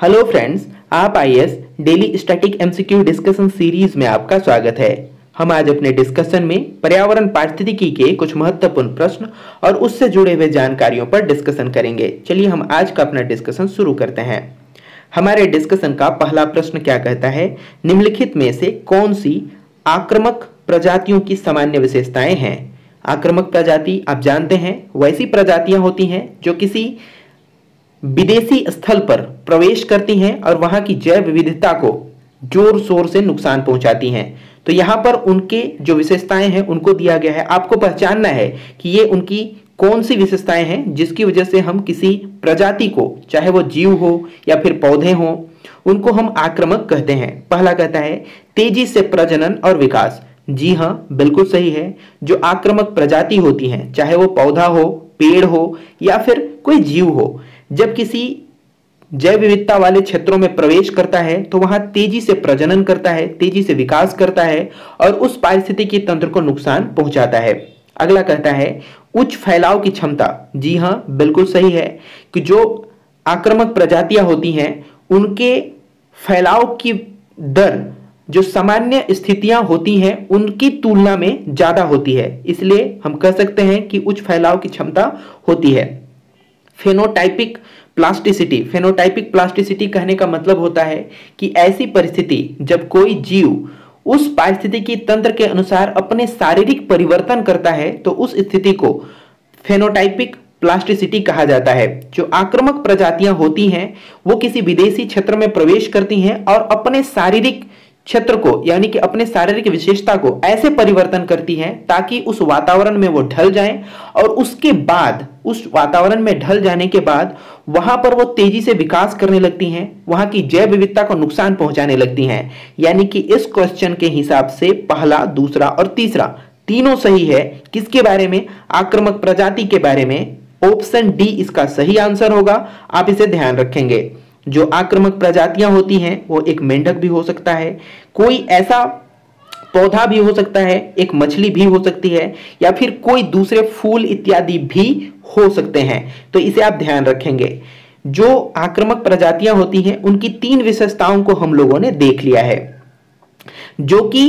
Hello friends, आप IAS daily static MCQ discussion series में आपका स्वागत है। हम आज अपने डिस्कशन में पर्यावरण पारिस्थितिकी के कुछ महत्वपूर्ण प्रश्न और उससे जुड़े हुए जानकारियों पर डिस्कशन करेंगे। चलिए हम आज का अपना डिस्कशन शुरू करते हैं। हमारे डिस्कशन का पहला प्रश्न क्या कहता है, निम्नलिखित में से कौन सी आक्रामक प्रजातियों की सामान्य विशेषताएं हैं। आक्रामक प्रजाति आप जानते हैं वैसी प्रजातियां होती हैं जो किसी विदेशी स्थल पर प्रवेश करती हैं और वहां की जैव विविधता को जोर शोर से नुकसान पहुंचाती हैं। तो यहां पर उनके जो विशेषताएं हैं उनको दिया गया है। आपको पहचानना है कि ये उनकी कौन सी विशेषताएं हैं जिसकी वजह से हम किसी प्रजाति को, चाहे वो जीव हो या फिर पौधे हो, उनको हम आक्रामक कहते हैं। पहला कहता है तेजी से प्रजनन और विकास। जी हाँ, बिल्कुल सही है। जो आक्रामक प्रजाति होती हैं, चाहे वो पौधा हो, पेड़ हो या फिर कोई जीव हो, जब किसी जैव विविधता वाले क्षेत्रों में प्रवेश करता है तो वहां तेजी से प्रजनन करता है, तेजी से विकास करता है और उस पारिस्थितिकी तंत्र को नुकसान पहुंचाता है। अगला कहता है उच्च फैलाव की क्षमता। जी हां, बिल्कुल सही है कि जो आक्रामक प्रजातियां होती हैं उनके फैलाव की दर जो सामान्य स्थितियां होती हैं उनकी तुलना में ज्यादा होती है, इसलिए हम कह सकते हैं कि उच्च फैलाव की क्षमता होती है। Phenotypic plasticity. फेनोटाइपिक प्लास्टिसिटी कहने का मतलब होता है कि ऐसी परिस्थिति जब कोई जीव उस पारिस्थितिकी तंत्र के अनुसार अपने शारीरिक परिवर्तन करता है तो उस स्थिति को फेनोटाइपिक प्लास्टिसिटी कहा जाता है। जो आक्रामक प्रजातियां होती हैं वो किसी विदेशी क्षेत्र में प्रवेश करती हैं और अपने शारीरिक क्षेत्र को, यानी कि अपने शारीरिक विशेषता को ऐसे परिवर्तन करती हैं ताकि उस वातावरण में वो ढल जाएं और उसके बाद उस वातावरण में ढल जाने के बाद वहां पर वो तेजी से विकास करने लगती हैं, वहां की जैव विविधता को नुकसान पहुंचाने लगती हैं। यानी कि इस क्वेश्चन के हिसाब से पहला, दूसरा और तीसरा तीनों सही है। किसके बारे में? आक्रामक प्रजाति के बारे में। ऑप्शन डी इसका सही आंसर होगा। आप इसे ध्यान रखेंगे। जो आक्रामक प्रजातियां होती हैं वो एक मेंढक भी हो सकता है, कोई ऐसा पौधा भी हो सकता है, एक मछली भी हो सकती है या फिर कोई दूसरे फूल इत्यादि भी हो सकते हैं। तो इसे आप ध्यान रखेंगे। जो आक्रामक प्रजातियां होती हैं उनकी तीन विशेषताओं को हम लोगों ने देख लिया है, जो कि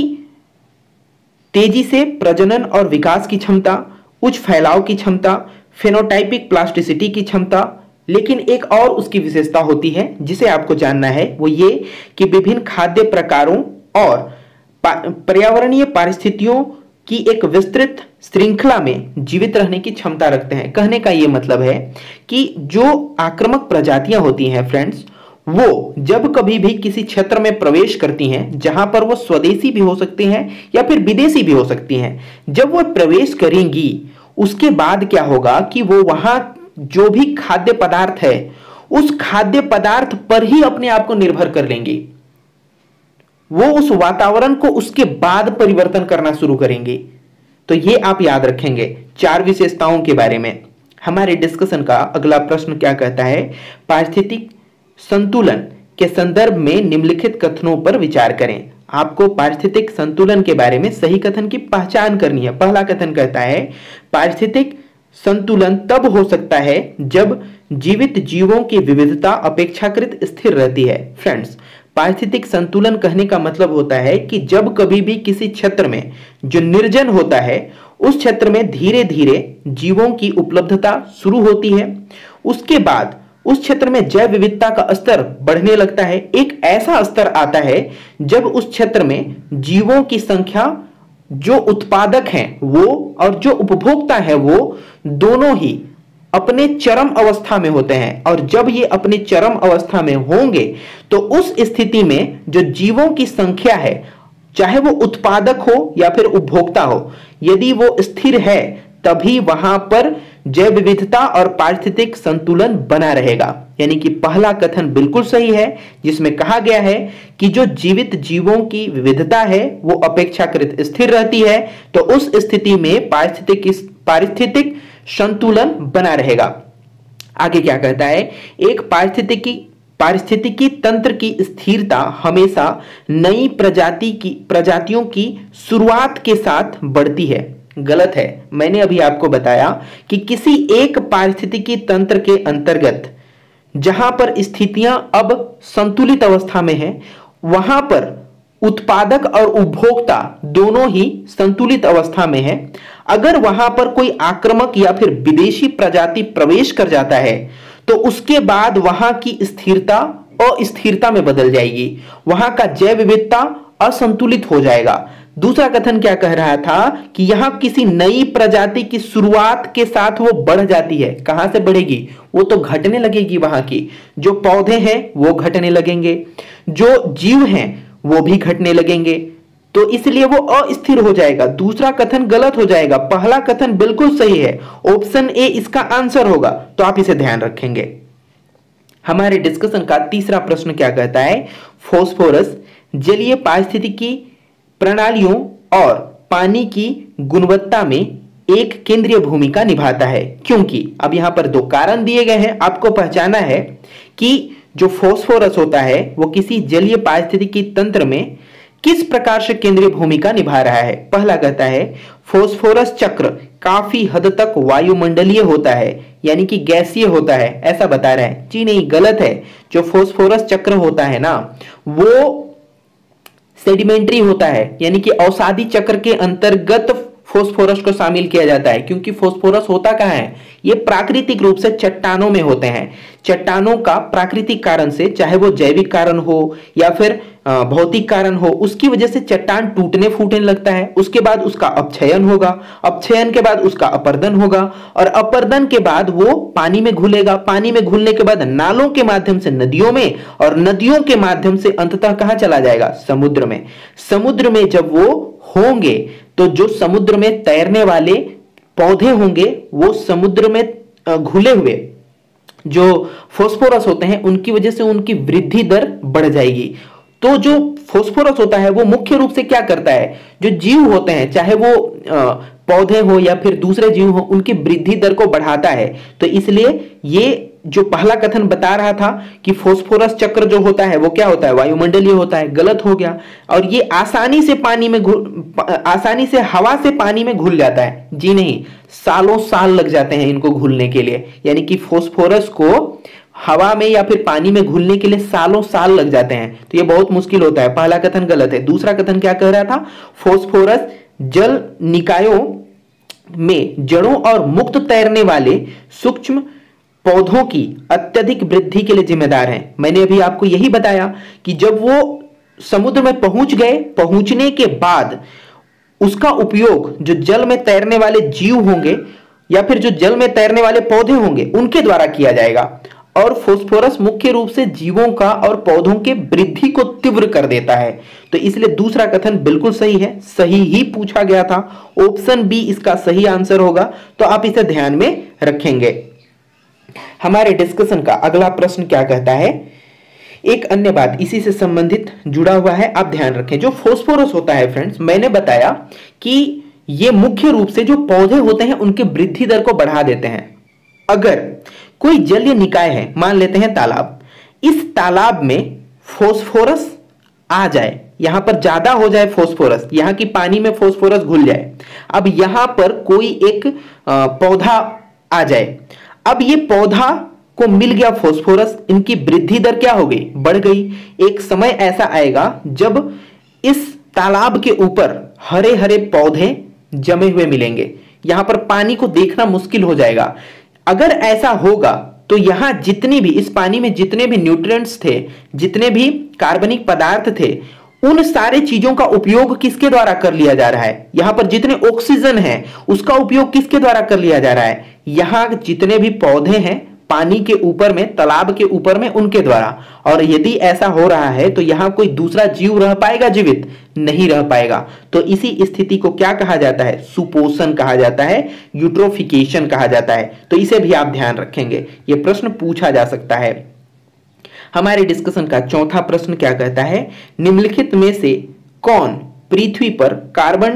तेजी से प्रजनन और विकास की क्षमता, उच्च फैलाव की क्षमता, फेनोटाइपिक प्लास्टिसिटी की क्षमता। लेकिन एक और उसकी विशेषता होती है जिसे आपको जानना है, वो ये कि विभिन्न खाद्य प्रकारों और पर्यावरणीय परिस्थितियों की एक विस्तृत श्रृंखला में जीवित रहने की क्षमता रखते हैं। कहने का ये मतलब है कि जो आक्रामक प्रजातियां होती हैं फ्रेंड्स, वो जब कभी भी किसी क्षेत्र में प्रवेश करती हैं, जहां पर वो स्वदेशी भी हो सकती हैं या फिर विदेशी भी हो सकती हैं, जब वो प्रवेश करेंगी उसके बाद क्या होगा कि वो वहां जो भी खाद्य पदार्थ है उस खाद्य पदार्थ पर ही अपने आप को निर्भर कर लेंगे। वो उस वातावरण को उसके बाद परिवर्तन करना शुरू करेंगे। तो ये आप याद रखेंगे चार विशेषताओं के बारे में। हमारे डिस्कशन का अगला प्रश्न क्या कहता है, पारिस्थितिक संतुलन के संदर्भ में निम्नलिखित कथनों पर विचार करें। आपको पारिस्थितिक संतुलन के बारे में सही कथन की पहचान करनी है। पहला कथन कहता है पारिस्थितिक संतुलन तब हो सकता है जब जीवित जीवों की विविधता अपेक्षाकृत स्थिर रहती है। फ्रेंड्स, पारिस्थितिक संतुलन कहने का मतलब होता है कि जब कभी भी किसी क्षेत्र में जो निर्जन होता है उस क्षेत्र में धीरे धीरे जीवों की उपलब्धता शुरू होती है, उसके बाद उस क्षेत्र में जैव विविधता का स्तर बढ़ने लगता है। एक ऐसा स्तर आता है जब उस क्षेत्र में जीवों की संख्या, जो उत्पादक हैं वो और जो उपभोक्ता है वो दोनों ही अपने चरम अवस्था में होते हैं। और जब ये अपने चरम अवस्था में होंगे तो उस स्थिति में जो जीवों की संख्या है, चाहे वो उत्पादक हो या फिर उपभोक्ता हो, यदि वो स्थिर है तभी वहां पर जैव विविधता और पारिस्थितिक संतुलन बना रहेगा। यानी कि पहला कथन बिल्कुल सही है जिसमें कहा गया है कि जो जीवित जीवों की विविधता है वो अपेक्षाकृत स्थिर रहती है, तो उस स्थिति में पारिस्थितिक संतुलन बना रहेगा। आगे क्या कहता है, एक पारिस्थितिकी तंत्र की स्थिरता हमेशा नई प्रजातियों की शुरुआत के साथ बढ़ती है। गलत है। मैंने अभी आपको बताया कि किसी एक पारिस्थितिकी तंत्र के अंतर्गत जहां पर स्थितियां अब संतुलित अवस्था में है, वहां पर उत्पादक और उपभोक्ता दोनों ही संतुलित अवस्था में है। अगर वहां पर कोई आक्रामक या फिर विदेशी प्रजाति प्रवेश कर जाता है तो उसके बाद वहां की स्थिरता अस्थिरता में बदल जाएगी, वहां का जैव विविधता असंतुलित हो जाएगा। दूसरा कथन क्या कह रहा था कि यहां किसी नई प्रजाति की शुरुआत के साथ वो बढ़ जाती है। कहां से बढ़ेगी? वो तो घटने लगेगी, वहां की जो पौधे हैं वो घटने लगेंगे, जो जीव हैं वो भी घटने लगेंगे, तो इसलिए वो अस्थिर हो जाएगा। दूसरा कथन गलत हो जाएगा, पहला कथन बिल्कुल सही है, ऑप्शन ए इसका आंसर होगा, तो आप इसे ध्यान रखेंगे। हमारे डिस्कशन का तीसरा प्रश्न क्या कहता है? फास्फोरस जलीय पारिस्थितिकी प्रणालियों और पानी की गुणवत्ता में एक केंद्रीय भूमिका निभाता है, क्योंकि अब यहां पर दो कारण दिए गए हैं, आपको पहचाना है कि जो फास्फोरस होता है वो किसी जलीय पारिस्थितिकी तंत्र में किस प्रकार से केंद्रीय भूमिका निभा रहा है। पहला कहता है फास्फोरस चक्र काफी हद तक वायुमंडलीय होता है, यानी कि गैसीय होता है, ऐसा बता रहा है। जी नहीं, गलत है। जो फास्फोरस चक्र होता है ना वो सेडिमेंट्री होता है, यानी कि अवसादी चक्र के अंतर्गत फास्फोरस को शामिल किया जाता है, क्योंकि फास्फोरस होता कहां है? ये प्राकृतिक रूप से चट्टानों में होते हैं। चट्टानों का प्राकृतिक कारण से, चाहे वो जैविक कारण हो या फिर भौतिक कारण हो, उसकी वजह से चट्टान टूटने फूटने लगता है। उसके बाद उसका अपक्षयन होगा, अपक्षयन के बाद उसका अपर्दन होगा, और अपर्दन के बाद वो पानी में घुलेगा। पानी में घुलने के बाद नालों के माध्यम से नदियों में, और नदियों के माध्यम से अंततः कहां चला जाएगा? समुद्र में। समुद्र में जब वो होंगे तो जो समुद्र में तैरने वाले पौधे होंगे वो समुद्र में घुले हुए जो फास्फोरस होते हैं उनकी वजह से उनकी वृद्धि दर बढ़ जाएगी। तो जो फास्फोरस होता है वो मुख्य रूप से क्या करता है? जो जीव होते हैं, चाहे वो पौधे हो या फिर दूसरे जीव हो, उनकी वृद्धि दर को बढ़ाता है। तो इसलिए ये जो पहला कथन बता रहा था कि फास्फोरस चक्र जो होता है वो क्या होता है? वायुमंडलीय होता है, गलत हो गया। और ये आसानी से आसानी से हवा से पानी में घुल जाता है। जी नहीं, सालों साल लग जाते हैं इनको घुलने के लिए, यानी कि फास्फोरस को हवा में या फिर पानी में घुलने के लिए सालों साल लग जाते हैं, तो ये बहुत मुश्किल होता है। पहला कथन गलत है। दूसरा कथन क्या कह रहा था? फास्फोरस जल निकायों में जड़ों और मुक्त तैरने वाले सूक्ष्म पौधों की अत्यधिक वृद्धि के लिए जिम्मेदार हैं। मैंने अभी आपको यही बताया कि जब वो समुद्र में पहुंच गए, पहुंचने के बाद उसका उपयोग जो जल में तैरने वाले जीव होंगे या फिर जो जल में तैरने वाले पौधे होंगे उनके द्वारा किया जाएगा। और फास्फोरस मुख्य रूप से जीवों का और पौधों के वृद्धि को तीव्र कर देता है, तो इसलिए दूसरा कथन बिल्कुल सही है, सही ही पूछा गया था। ऑप्शन बी इसका सही आंसर होगा, तो आप इसे ध्यान में रखेंगे। हमारे डिस्कशन का अगला प्रश्न क्या कहता है? एक अन्य बात इसी से संबंधित जुड़ा हुआ है, आप ध्यान रखें। जो फास्फोरस होता है फ्रेंड्स, मैंने बताया कि ये मुख्य रूप से जो पौधे होते हैं उनके वृद्धि दर को बढ़ा देते हैं। अगर कोई जलीय निकाय है, मान लेते हैं तालाब, इस तालाब में फास्फोरस आ जाए, यहां पर ज्यादा हो जाए फास्फोरस, यहां की पानी में फास्फोरस घुल जाए, अब यहां पर कोई एक पौधा आ जाए, अब ये पौधा को मिल गया फास्फोरस, इनकी वृद्धि दर क्या हो गई? बढ़ गई। एक समय ऐसा आएगा जब इस तालाब के ऊपर हरे हरे पौधे जमे हुए मिलेंगे, यहां पर पानी को देखना मुश्किल हो जाएगा। अगर ऐसा होगा तो यहां जितनी भी इस पानी में जितने भी न्यूट्रिएंट्स थे, जितने भी कार्बनिक पदार्थ थे, उन सारे चीजों का उपयोग किसके द्वारा कर लिया जा रहा है? यहां पर जितने ऑक्सीजन है उसका उपयोग किसके द्वारा कर लिया जा रहा है? यहां जितने भी पौधे हैं पानी के ऊपर में, तालाब के ऊपर में, उनके द्वारा। और यदि ऐसा हो रहा है तो यहां कोई दूसरा जीव रह पाएगा? जीवित नहीं रह पाएगा। तो इसी स्थिति को क्या कहा जाता है? सुपोषण कहा जाता है, यूट्रोफिकेशन कहा जाता है। तो इसे भी आप ध्यान रखेंगे, यह प्रश्न पूछा जा सकता है। हमारे डिस्कशन का चौथा प्रश्न क्या कहता है? निम्नलिखित में से कौन पृथ्वी पर कार्बन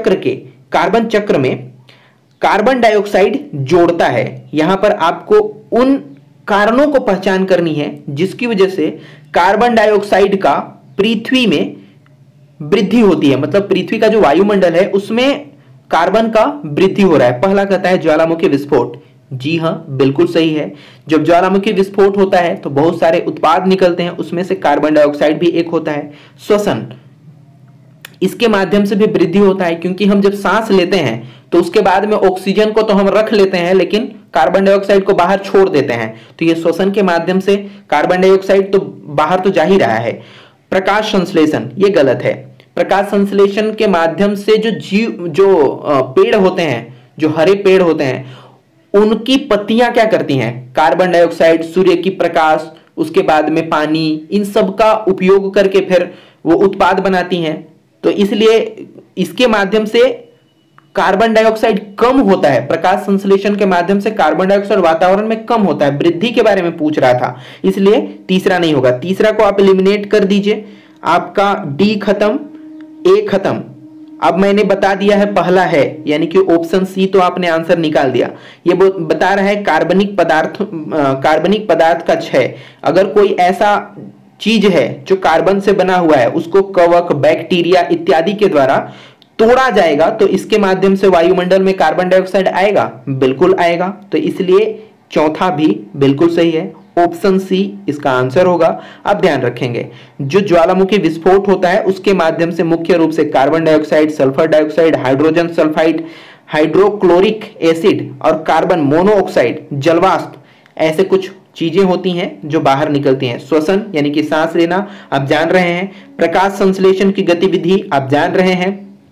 चक्र में कार्बन डाइऑक्साइड जोड़ता है? यहां पर आपको उन कारणों को पहचान करनी है जिसकी वजह से कार्बन डाइऑक्साइड का पृथ्वी में वृद्धि होती है, मतलब पृथ्वी का जो वायुमंडल है उसमें कार्बन का वृद्धि हो रहा है। पहला कहता है ज्वालामुखी विस्फोट, जी हाँ, बिल्कुल सही है। जब ज्वालामुखी विस्फोट होता है तो बहुत सारे उत्पाद निकलते हैं, उसमें से कार्बन डाइऑक्साइड भी एक होता है। श्वसन, इसके माध्यम से भी वृद्धि होता है, क्योंकि हम जब सांस लेते हैं तो उसके बाद में ऑक्सीजन को तो हम रख लेते हैं लेकिन कार्बन डाइऑक्साइड को बाहर छोड़ देते हैं, तो ये श्वसन के माध्यम से कार्बन डाइऑक्साइड तो बाहर तो जा ही रहा है। प्रकाश संश्लेषण, ये गलत है। प्रकाश संश्लेषण के माध्यम से जो पेड़ होते हैं, जो हरे पेड़ होते हैं, उनकी पत्तियां क्या करती हैं, कार्बन डाइऑक्साइड, सूर्य की प्रकाश, उसके बाद में पानी, इन सब का उपयोग करके फिर वो उत्पाद बनाती हैं। तो इसलिए इसके माध्यम से कार्बन डाइऑक्साइड कम होता है। प्रकाश संश्लेषण के माध्यम से कार्बन डाइऑक्साइड वातावरण में कम होता है। वृद्धि के बारे में पूछ रहा था, इसलिए तीसरा नहीं होगा। तीसरा को आप एलिमिनेट कर दीजिए, आपका डी खत्म, ए खत्म। अब मैंने बता दिया है पहला है, यानी कि ऑप्शन सी, तो आपने आंसर निकाल दिया। ये बता रहा है कार्बनिक पदार्थ का क्षय। अगर कोई ऐसा चीज है जो कार्बन से बना हुआ है, उसको कवक, बैक्टीरिया इत्यादि के द्वारा तोड़ा जाएगा तो इसके माध्यम से वायुमंडल में कार्बन डाइऑक्साइड आएगा, बिल्कुल आएगा। तो इसलिए चौथा भी बिल्कुल सही है, ऑप्शन सी इसका आंसर होगा। आप ध्यान रखेंगे, जो ज्वालामुखी विस्फोट होता है उसके माध्यम से मुख्य रूप से carbon dioxide, sulphur dioxide, hydrogen sulphide, hydrochloric acid और कार्बन मोनोऑक्साइड, जलवाष्प, ऐसे कुछ चीजें होती हैं जो बाहर निकलती हैं। श्वसन यानी कि सांस लेना आप जान रहे हैं, प्रकाश संश्लेषण की गतिविधि आप जान रहे हैं,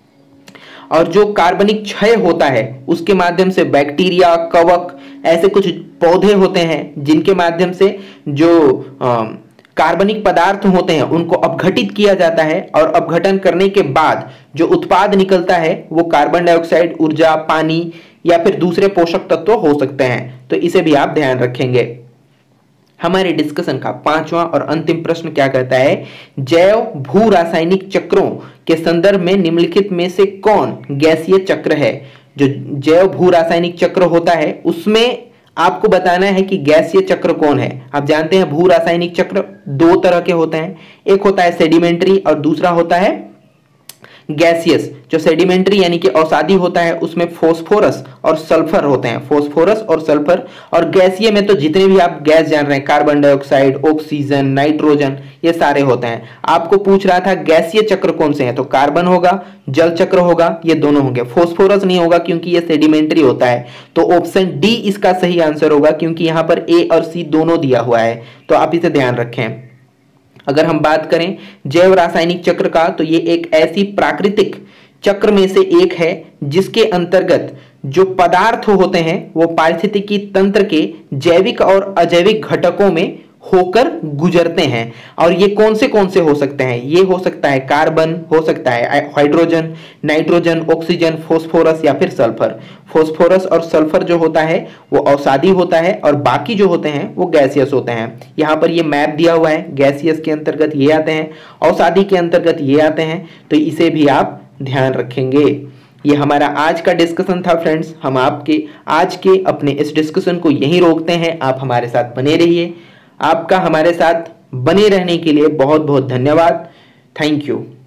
और जो कार्बनिक क्षय होता है उसके माध्यम से बैक्टीरिया, कवक, ऐसे कुछ पौधे होते हैं जिनके माध्यम से जो कार्बनिक पदार्थ होते हैं उनको अपघटित किया जाता है, और अपघटन करने के बाद जो उत्पाद निकलता है वो कार्बन डाइऑक्साइड, ऊर्जा, पानी या फिर दूसरे पोषक तत्व हो सकते हैं। तो इसे भी आप ध्यान रखेंगे। हमारे डिस्कशन का पांचवा और अंतिम प्रश्न क्या कहता है, जैव भू रासायनिक चक्रों के संदर्भ में निम्नलिखित में से कौन गैसीय चक्र है। जो जैव भू रासायनिक चक्र होता है उसमें आपको बताना है कि गैसीय चक्र कौन है। आप जानते हैं भू रासायनिक चक्र दो तरह के होते हैं, एक होता है सेडिमेंट्री और दूसरा होता है गैसियस। जो सेडिमेंट्री यानी कि अवसादी होता है उसमें फास्फोरस और सल्फर होते हैं, फास्फोरस और सल्फर। और गैसीय में तो जितने भी आप गैस जान रहे हैं, कार्बन डाइऑक्साइड, ऑक्सीजन, नाइट्रोजन, ये सारे होते हैं। आपको पूछ रहा था गैसीय चक्र कौन से हैं, तो कार्बन होगा, जल चक्र होगा, ये दोनों होंगे। फास्फोरस नहीं होगा क्योंकि ये सेडिमेंट्री होता है। तो ऑप्शन डी इसका सही आंसर होगा, क्योंकि यहां पर ए और सी दोनों दिया हुआ है, तो आप इसे ध्यान रखें। अगर हम बात करें जैव रासायनिक चक्र का, तो ये एक ऐसी प्राकृतिक चक्र में से एक है जिसके अंतर्गत जो पदार्थ होते हैं वो पारिस्थितिकी तंत्र के जैविक और अजैविक घटकों में होकर गुजरते हैं। और ये कौन से हो सकते हैं, ये हो सकता है कार्बन, हो सकता है हाइड्रोजन, नाइट्रोजन, ऑक्सीजन, फास्फोरस या फिर सल्फर। फास्फोरस और सल्फर जो होता है वो अवसादी होता है और बाकी जो होते हैं वो गैसियस होते हैं। यहाँ पर ये मैप दिया हुआ है, गैसियस के अंतर्गत ये आते हैं, अवसादी के अंतर्गत ये आते हैं, तो इसे भी आप ध्यान रखेंगे। ये हमारा आज का डिस्कशन था फ्रेंड्स। हम आपके आज के अपने इस डिस्कशन को यहीं रोकते हैं। आप हमारे साथ बने रहिए। आपका हमारे साथ बने रहने के लिए बहुत बहुत धन्यवाद। Thank you.